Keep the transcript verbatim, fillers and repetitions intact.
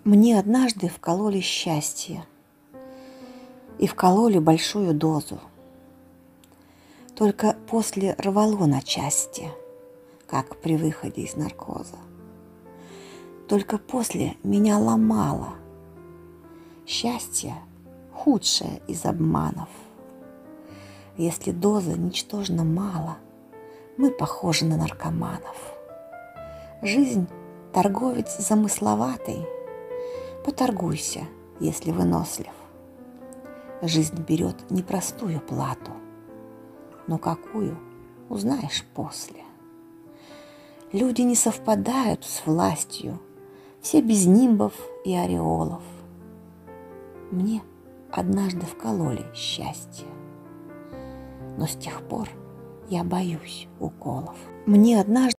Мне однажды вкололи счастье, и вкололи большую дозу. Только после рвало на части, как при выходе из наркоза. Только после меня ломало. Счастье – худшее из обманов. Если дозы ничтожно мало, мы похожи на наркоманов. Жизнь – торговец замысловатый. Поторгуйся, если вынослив. Жизнь берет непростую плату, но какую – узнаешь после. Люди не совпадают с властью, все без нимбов и ореолов. Мне однажды вкололи счастье, но с тех пор я боюсь уколов. Мне однажды